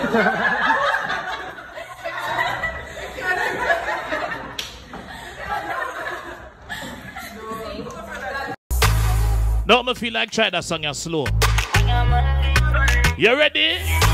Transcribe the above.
Don't me feel like try that song slow. You ready?